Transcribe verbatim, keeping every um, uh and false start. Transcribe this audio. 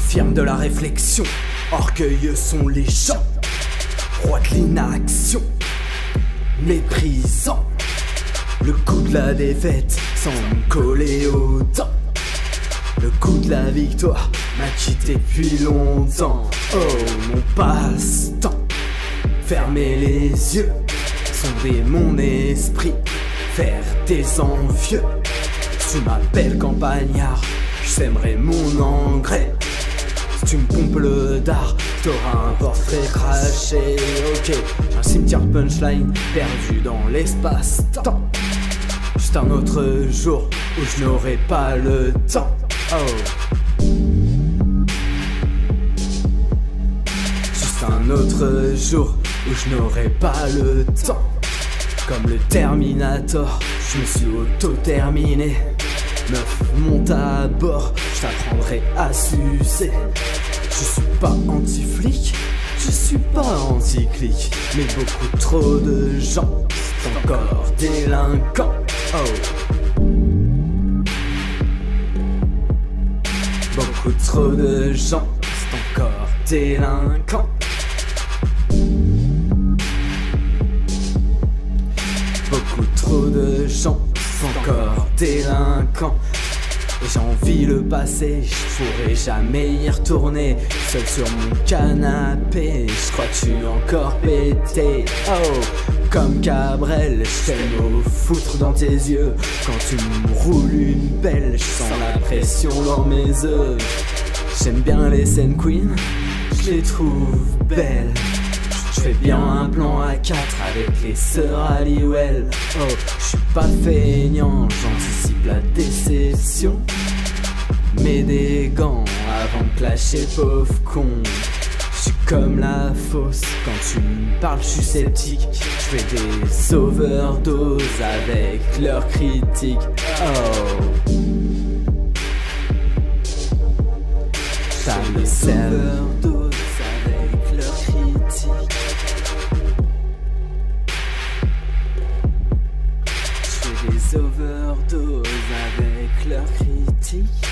Infirme de la réflexion, orgueilleux sont les gens, roi de l'inaction, méprisant. Le coup de la défaite sans me coller aux dents. Le coup de la victoire m'a quitté depuis longtemps. Oh, mon passe-temps, fermer les yeux, sonder mon esprit, faire des envieux. Tu m'appelles campagnard, je sèmerai mon engrais. Si tu me pompes le dard, t'auras un portrait craché. Ok, un cimetière punchline perdu dans l'espace-temps. Juste un autre jour où je n'aurai pas le temps. Oh. Juste un autre jour où je n'aurai pas le temps. Comme le Terminator, je me suis auto-terminé. Meuf, monte à bord, je t'apprendrai à sucer. Je suis pas anti-flic, je suis pas anti-clic, mais beaucoup trop de gens sont encore délinquants. Oh. Beaucoup trop de gens sont encore délinquants. Beaucoup trop de gens sont encore délinquants. Et j'envie le passé, je pourrais jamais y retourner. Seul sur mon canapé, je crois que je suis encore pété. Oh, comme Cabrel, je t'aime au foutre dans tes yeux. Quand tu me roules une belle, je sens la pression dans mes œufs. J'aime bien les scènes queen, je les trouve belles. Je fais bien un plan à quatre avec les sœurs Halliwell. Oh, je suis pas feignant, j'anticipe la déception. Mets des gants avant de clasher, pauvre con. Je suis comme la fosse, quand tu me parles, je suis sceptique. Je fais des overdoses avec leurs critiques. Oh, ça me sert overdoses avec leurs critiques. Des overdoses avec leurs critiques.